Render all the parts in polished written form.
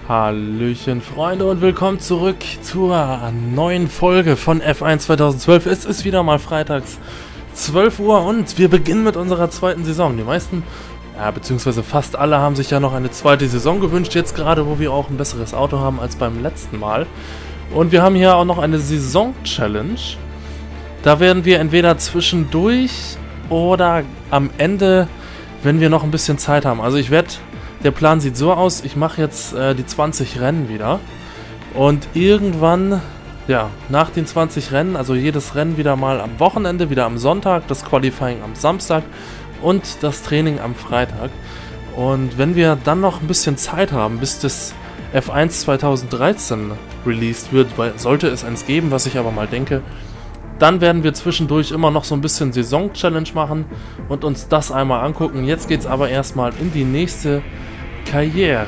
Hallöchen Freunde und willkommen zurück zur neuen Folge von F1 2012. Es ist wieder mal freitags 12 Uhr und wir beginnen mit unserer zweiten Saison. Die meisten, ja beziehungsweise fast alle, haben sich ja noch eine zweite Saison gewünscht, jetzt gerade wo wir auch ein besseres Auto haben als beim letzten Mal. Und wir haben hier auch noch eine Saison-Challenge. Da werden wir entweder zwischendurch oder am Ende, wenn wir noch ein bisschen Zeit haben. Also der Plan sieht so aus, ich mache jetzt die 20 Rennen wieder und irgendwann, ja, nach den 20 Rennen, also jedes Rennen wieder mal am Wochenende, wieder am Sonntag, das Qualifying am Samstag und das Training am Freitag. Und wenn wir dann noch ein bisschen Zeit haben, bis das F1 2013 released wird, weil sollte es eins geben, was ich aber mal denke, dann werden wir zwischendurch immer noch so ein bisschen Saison-Challenge machen und uns das einmal angucken. Jetzt geht es aber erstmal in die nächste Karriere.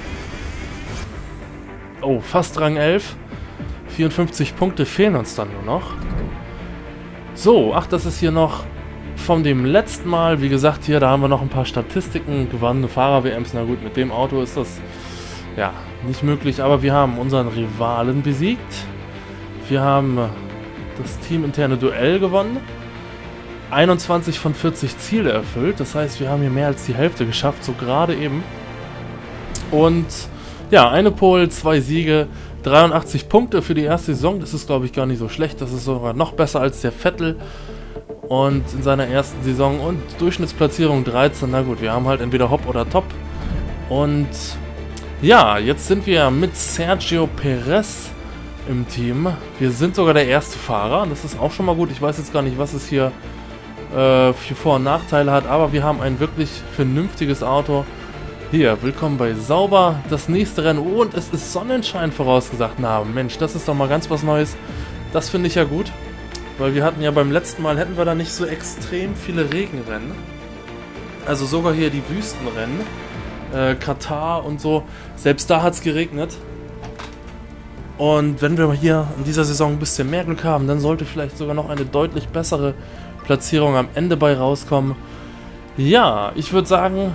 Oh, fast Rang 11. 54 Punkte fehlen uns dann nur noch. So, ach, das ist hier noch von dem letzten Mal. Wie gesagt, hier, da haben wir noch ein paar Statistiken. Gewonnene Fahrer-WMs. Na gut, mit dem Auto ist das ja nicht möglich. Aber wir haben unseren Rivalen besiegt. Wir haben das teaminterne Duell gewonnen. 21 von 40 Ziele erfüllt. Das heißt, wir haben hier mehr als die Hälfte geschafft. So gerade eben. Und ja, eine Pole, 2 Siege, 83 Punkte für die erste Saison. Das ist, glaube ich, gar nicht so schlecht. Das ist sogar noch besser als der Vettel und in seiner ersten Saison. Und Durchschnittsplatzierung 13. Na gut, wir haben halt entweder Hop oder Top. Und ja, jetzt sind wir mit Sergio Perez im Team. Wir sind sogar der erste Fahrer. Das ist auch schon mal gut. Ich weiß jetzt gar nicht, was es hier für Vor- und Nachteile hat. Aber wir haben ein wirklich vernünftiges Auto. Hier, willkommen bei Sauber, das nächste Rennen und es ist Sonnenschein vorausgesagt. Na Mensch, das ist doch mal ganz was Neues. Das finde ich ja gut, weil wir hatten ja beim letzten Mal, hätten wir da nicht so extrem viele Regenrennen. Also sogar hier die Wüstenrennen, Katar und so, selbst da hat es geregnet. Und wenn wir hier in dieser Saison ein bisschen mehr Glück haben, dann sollte vielleicht sogar noch eine deutlich bessere Platzierung am Ende bei rauskommen. Ja, ich würde sagen,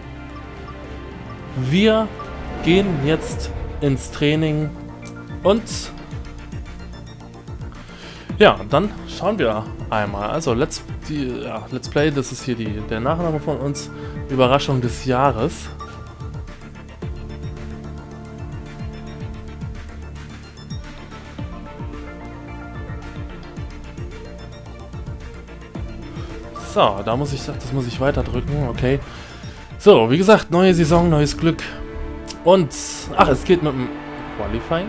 wir gehen jetzt ins Training und ja, dann schauen wir einmal. Also Let's Play, das ist hier der Nachname von uns. Überraschung des Jahres. So, das muss ich weiter drücken, okay. So, wie gesagt, neue Saison, neues Glück. Und, ach, es geht mit dem Qualifying.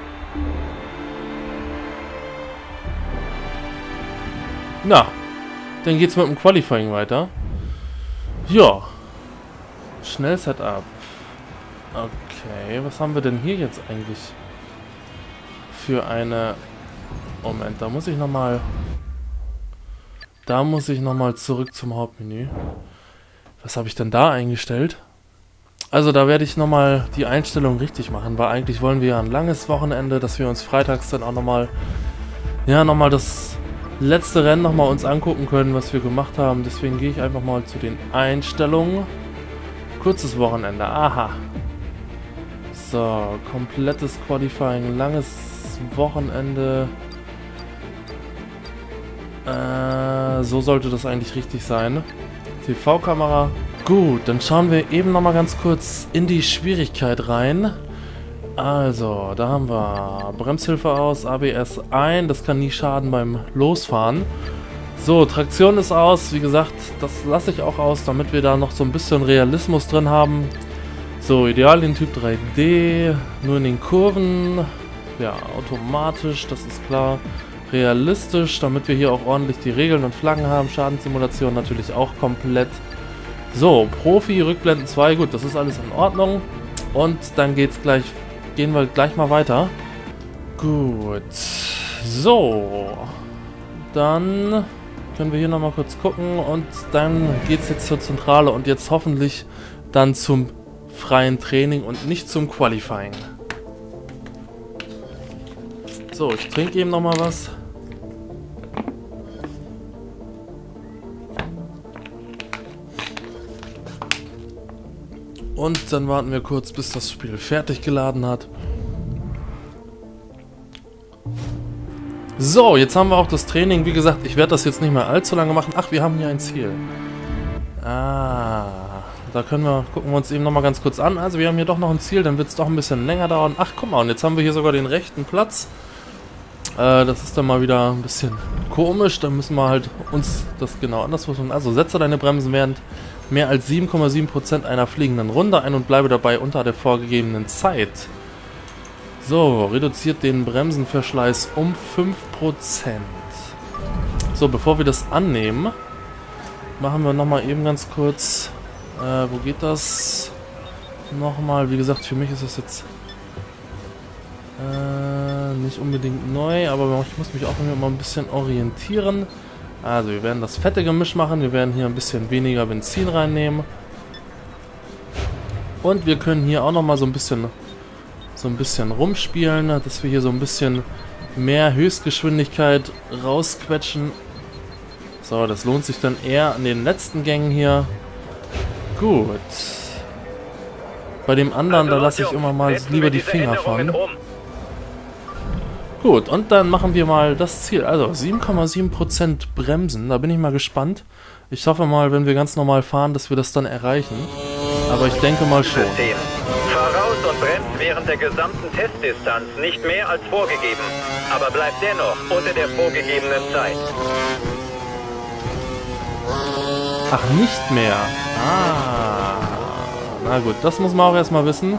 Na, dann geht's mit dem Qualifying weiter. Ja. Schnell Setup. Okay, was haben wir denn hier jetzt eigentlich für eine... Moment, da muss ich nochmal zurück zum Hauptmenü. Was habe ich denn da eingestellt? Also da werde ich nochmal die Einstellung richtig machen, weil eigentlich wollen wir ja ein langes Wochenende, dass wir uns freitags dann auch nochmal das letzte Rennen nochmal uns angucken können, was wir gemacht haben. Deswegen gehe ich einfach mal zu den Einstellungen. Kurzes Wochenende, aha. So, komplettes Qualifying, langes Wochenende. So sollte das eigentlich richtig sein. TV-Kamera. Gut, dann schauen wir eben nochmal ganz kurz in die Schwierigkeit rein. Also, da haben wir Bremshilfe aus, ABS ein. Das kann nie schaden beim Losfahren. So, Traktion ist aus. Wie gesagt, das lasse ich auch aus, damit wir da noch so ein bisschen Realismus drin haben. So, Idealien-Typ 3D. Nur in den Kurven. Ja, automatisch, das ist klar. Realistisch, damit wir hier auch ordentlich die Regeln und Flaggen haben. Schadenssimulation natürlich auch komplett. So, Profi, Rückblenden 2, gut, das ist alles in Ordnung. Und dann gehen wir gleich mal weiter. Gut. So. Dann können wir hier nochmal kurz gucken und dann geht es jetzt zur Zentrale und jetzt hoffentlich dann zum freien Training und nicht zum Qualifying. So, ich trinke eben nochmal was. Und dann warten wir kurz, bis das Spiel fertig geladen hat. So, jetzt haben wir auch das Training. Wie gesagt, ich werde das jetzt nicht mehr allzu lange machen. Ach, wir haben hier ein Ziel. Ah, da gucken wir uns eben nochmal ganz kurz an. Also wir haben hier doch noch ein Ziel, dann wird es doch ein bisschen länger dauern. Ach, guck mal, und jetzt haben wir hier sogar den rechten Platz. Das ist dann mal wieder ein bisschen komisch. Da müssen wir halt uns das genau anders versuchen. Also setze deine Bremsen während mehr als 7,7% einer fliegenden Runde ein und bleibe dabei unter der vorgegebenen Zeit. So, reduziert den Bremsenverschleiß um 5%. So, bevor wir das annehmen, machen wir nochmal eben ganz kurz. Wo geht das? Nochmal, wie gesagt, für mich ist das jetzt nicht unbedingt neu, aber ich muss mich auch immer mal ein bisschen orientieren. Also, wir werden das fette Gemisch machen. Wir werden hier ein bisschen weniger Benzin reinnehmen. Und wir können hier auch nochmal so ein bisschen rumspielen, dass wir hier so ein bisschen mehr Höchstgeschwindigkeit rausquetschen. So, das lohnt sich dann eher an den letzten Gängen hier. Gut. Bei dem anderen, da lasse ich immer mal lieber die Finger von. Gut, und dann machen wir mal das Ziel. Also 7,7% Bremsen, da bin ich mal gespannt. Ich hoffe mal, wenn wir ganz normal fahren, dass wir das dann erreichen. Aber ich denke mal schon. Fahr raus und bremst während der gesamten Testdistanz nicht mehr als vorgegeben. Aber bleib dennoch unter der vorgegebenen Zeit. Ach, nicht mehr. Ah. Na gut, das muss man auch erstmal wissen.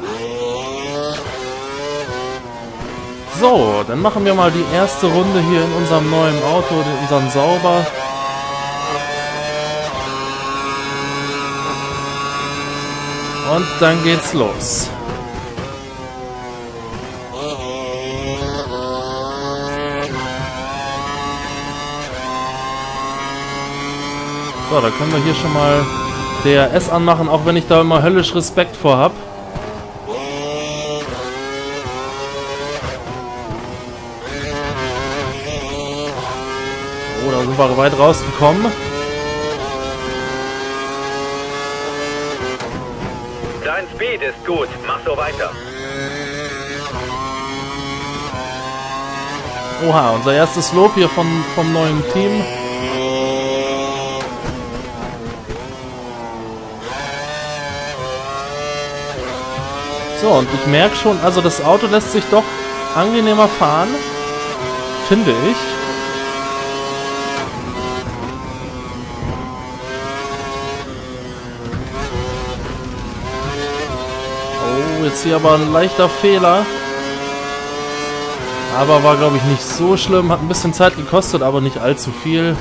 So, dann machen wir mal die erste Runde hier in unserem neuen Auto, in unserem Sauber. Und dann geht's los. So, da können wir hier schon mal DRS anmachen, auch wenn ich da immer höllisch Respekt vor habe. Oh, da sind wir weit rausgekommen. Dein Speed ist gut, mach so weiter. Oha, unser erstes Lob hier vom neuen Team. So, und ich merke schon, also das Auto lässt sich doch angenehmer fahren, finde ich. Oh, jetzt hier aber ein leichter Fehler. Aber war, glaube ich, nicht so schlimm. Hat ein bisschen Zeit gekostet, aber nicht allzu viel.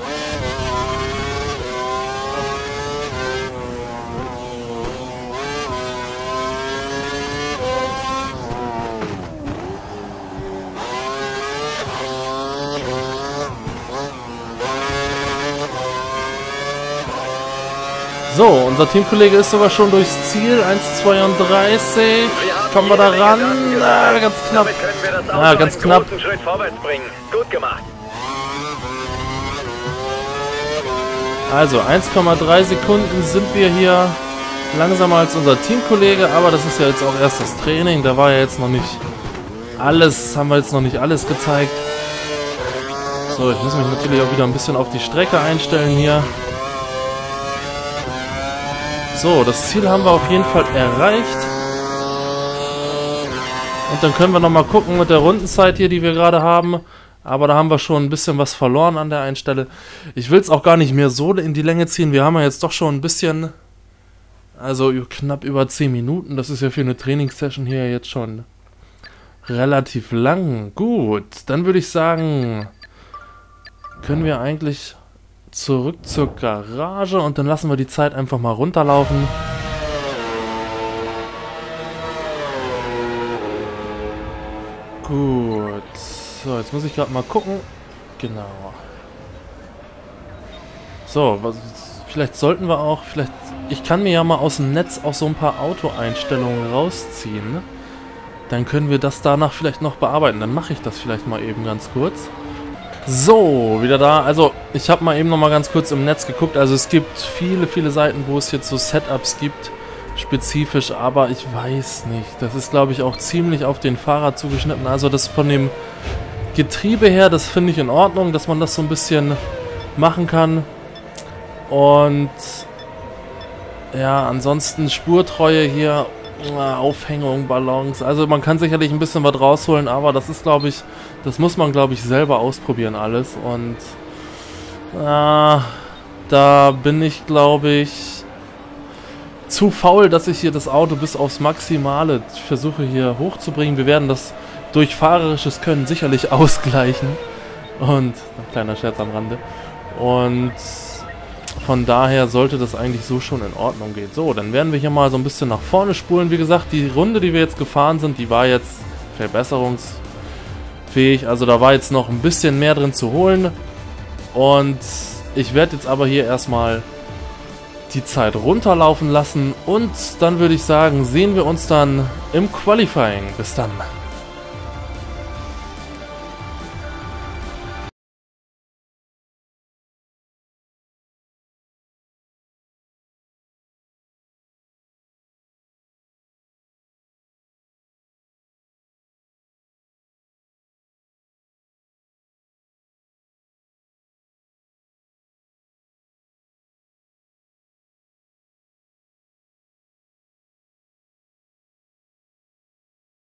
So, unser Teamkollege ist sogar schon durchs Ziel. 1,32. Kommen wir da ran? Ah, ganz knapp. Ah, ganz knapp. Gut gemacht. Also 1,3 Sekunden sind wir hier langsamer als unser Teamkollege, aber das ist ja jetzt auch erst das Training. Da war ja jetzt noch nicht alles, haben wir jetzt noch nicht alles gezeigt. So, ich muss mich natürlich auch wieder ein bisschen auf die Strecke einstellen hier. So, das Ziel haben wir auf jeden Fall erreicht. Und dann können wir nochmal gucken mit der Rundenzeit hier, die wir gerade haben. Aber da haben wir schon ein bisschen was verloren an der einen Stelle. Ich will es auch gar nicht mehr so in die Länge ziehen. Wir haben ja jetzt doch schon ein bisschen, also knapp über 10 Minuten. Das ist ja für eine Trainingssession hier jetzt schon relativ lang. Gut, dann würde ich sagen, können wir eigentlich zurück zur Garage und dann lassen wir die Zeit einfach mal runterlaufen. Gut. So, jetzt muss ich gerade mal gucken. Genau. So, vielleicht sollten wir auch, ich kann mir ja mal aus dem Netz auch so ein paar Auto-Einstellungen rausziehen. Dann können wir das danach vielleicht noch bearbeiten. Dann mache ich das vielleicht mal eben ganz kurz. So, wieder da. Also, ich habe mal eben noch mal ganz kurz im Netz geguckt. Also, es gibt viele Seiten, wo es jetzt so Setups gibt. spezifisch, aber ich weiß nicht. Das ist, glaube ich, auch ziemlich auf den Fahrer zugeschnitten. Also das von dem Getriebe her, das finde ich in Ordnung, dass man das so ein bisschen machen kann. Und ja, ansonsten Spurtreue hier, Aufhängung, Ballons. Also man kann sicherlich ein bisschen was rausholen, aber das ist, glaube ich, das muss man, glaube ich, selber ausprobieren alles. Und da bin ich, glaube ich, zu faul, dass ich hier das Auto bis aufs Maximale versuche hier hochzubringen. Wir werden das durch fahrerisches Können sicherlich ausgleichen. Und ein kleiner Scherz am Rande. Und von daher sollte das eigentlich so schon in Ordnung gehen. So, dann werden wir hier mal so ein bisschen nach vorne spulen. Wie gesagt, die Runde, die wir jetzt gefahren sind, die war jetzt verbesserungsfähig. Also da war jetzt noch ein bisschen mehr drin zu holen. Und ich werde jetzt aber hier erstmal die Zeit runterlaufen lassen. Und dann würde ich sagen, sehen wir uns dann im Qualifying. Bis dann.